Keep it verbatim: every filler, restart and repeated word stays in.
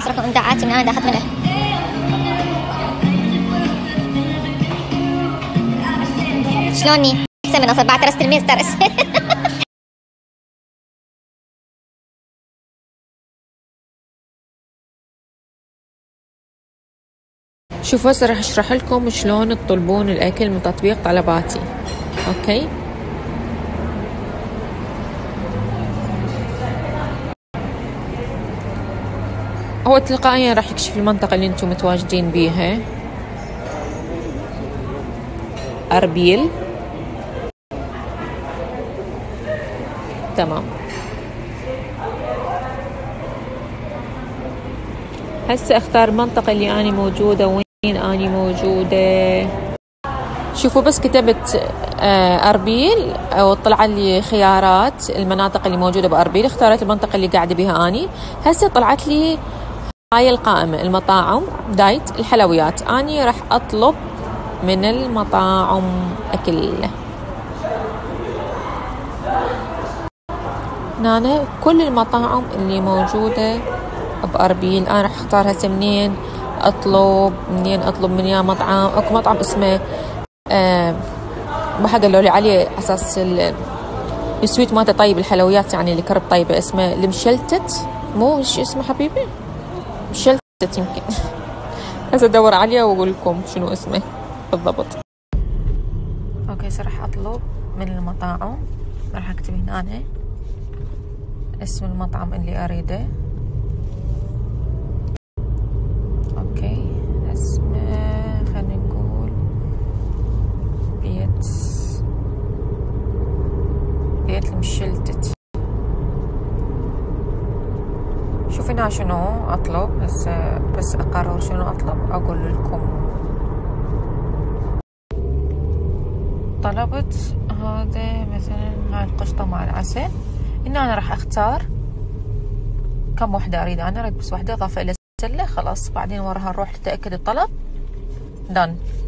رقم إبداعاتي من أنا داخل منه. شلوني؟ أحسن من أصل بعد ترس تلميذ ترس. شوفوا هسه راح اشرح لكم شلون تطلبون الاكل من تطبيق طلباتي. اوكي، هو تلقائيا راح يكشف المنطقة اللي انتم متواجدين بيها. اربيل، تمام. هسه اختار المنطقة اللي اني موجودة. وين اني موجودة؟ شوفوا بس كتبت اربيل او طلع لي خيارات المناطق اللي موجودة باربيل، اختارت المنطقة اللي قاعدة بها اني. هسه طلعت لي هاي القائمة: المطاعم، دايت، الحلويات. اني راح اطلب من المطاعم اكل. هنا كل المطاعم اللي موجودة بأربيل. أنا راح أختار هسه منين أطلب، منين أطلب من يا مطعم. أكو مطعم اسمه آه ما قالوا لي عليه أساس السويت مالته طيب، الحلويات يعني الكرب طيبة. اسمه المشلتت، مو شو اسمه حبيبي؟ مشلتت يمكن. هسه أدور عليه وأقول لكم شنو اسمه بالضبط. أوكي، هسه راح أطلب من المطاعم. راح أكتب هنا أنا اسم المطعم اللي أريده. اوكي، اسمه خلينا نقول بيت بيت المشلتت. شوف هنا شنو اطلب. هسه بس اقرر شنو اطلب اقول لكم. طلبت هذا مثلا هاي القشطة مع العسل. هنا انا راح اختار كم وحدة اريد. انا اريد بس وحدة، اضافة الى سلة. خلاص بعدين وراها نروح نتأكد الطلب. دان.